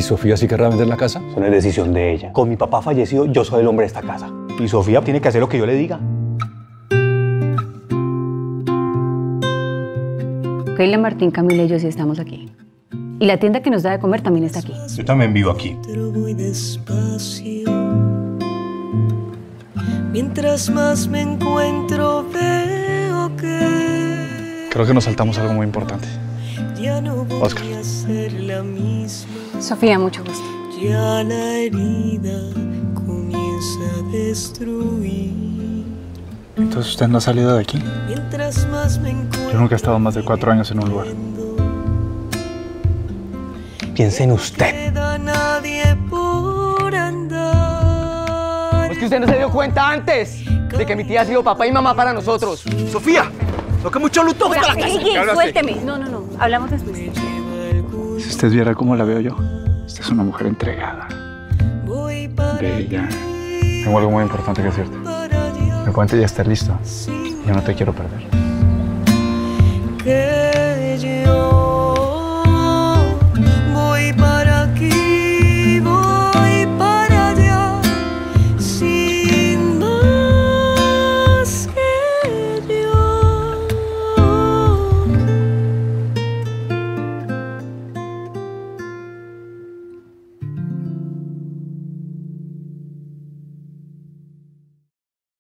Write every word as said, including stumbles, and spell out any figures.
Sofía sí querrá vender la casa? Eso no es decisión de ella. Con mi papá fallecido, yo soy el hombre de esta casa. Y Sofía tiene que hacer lo que yo le diga. Keila, Martín, Camila y yo sí estamos aquí. Y la tienda que nos da de comer también está aquí. Yo también vivo aquí. Mientras más me encuentro, veo que Creo que nos saltamos algo muy importante. ya no voy Oscar. a ser la misma. Sofía, mucho gusto. Ya la herida comienza a destruir. Entonces usted no ha salido de aquí. Mientras más me encuentro, Yo nunca he estado más de cuatro años en un lugar. Piense en usted. no queda nadie por andar. Es que usted no se dio cuenta antes de que mi tía ha sido papá y mamá para nosotros. ¡Sofía! ¡No que mucho luto! ¡Vete a la casa! Miguel, suélteme. No, no, no. Hablamos después. Si usted viera cómo la veo yo, esta es una mujer entregada, Voy para bella. Tengo algo muy importante que decirte. para allá. El puente ya está listo. Yo no te quiero perder.